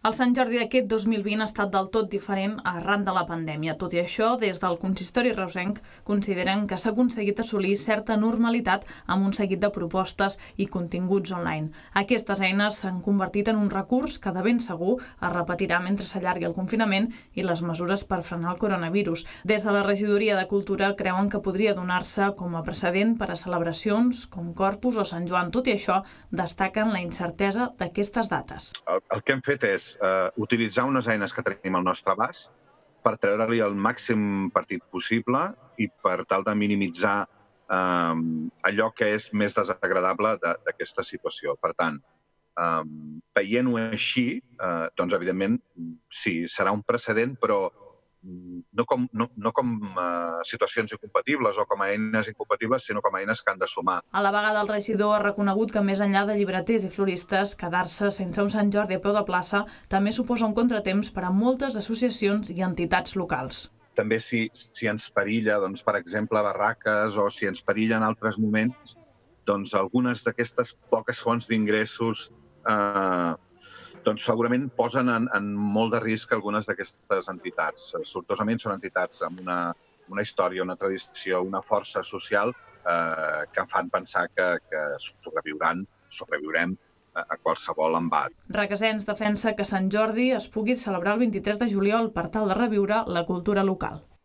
El Sant Jordi d'aquest 2020 ha estat del tot diferent arran de la pandèmia. Tot i això, des del consistori reusenc consideren que s'ha aconseguit assolir certa normalitat amb un seguit de propostes i continguts online. Aquestes eines s'han convertit en un recurs que de ben segur es repetirà mentre s'allargui el confinament i les mesures per frenar el coronavirus. Des de la Regidoria de Cultura creuen que podria donar-se com a precedent per a celebracions com Corpus o Sant Joan. Tot i això, destaquen la incertesa d'aquestes dates. El que hem fet és utilitzar unes eines que tenim al nostre abast per treure-li el màxim partit possible i per tal de minimitzar allò que és més desagradable d'aquesta situació. Per tant, veient-ho així, doncs, evidentment, sí, serà un precedent, però no com situacions incompatibles o com a eines incompatibles, sinó com a eines que han de sumar. A la vegada, el regidor ha reconegut que més enllà de llibreters i floristes, quedar-se sense un Sant Jordi a peu de plaça també suposa un contratemps per a moltes associacions i entitats locals. També si ens perilla, doncs, per exemple, barraques o si ens perilla en altres moments, doncs algunes d'aquestes poques fonts d'ingressos doncs segurament posen en molt de risc algunes d'aquestes entitats. Sortosament són entitats amb una història, una tradició, una força social que fan pensar que sobreviurem a qualsevol embat. Requesens defensa que Sant Jordi es pugui celebrar el 23 de juliol per tal de reviure la cultura local.